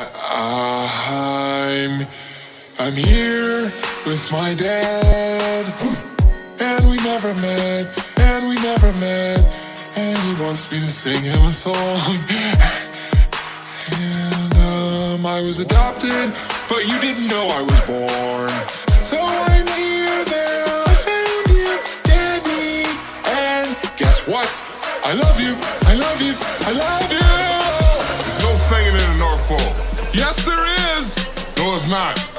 I'm here with my dad, and we never met, and he wants me to sing him a song. And I was adopted, but you didn't know I was born. So I'm here, there, I found you, Daddy, and guess what? I love you, I love you, I love you! There's no singing in the North Pole. Yes, there is! No, it's not.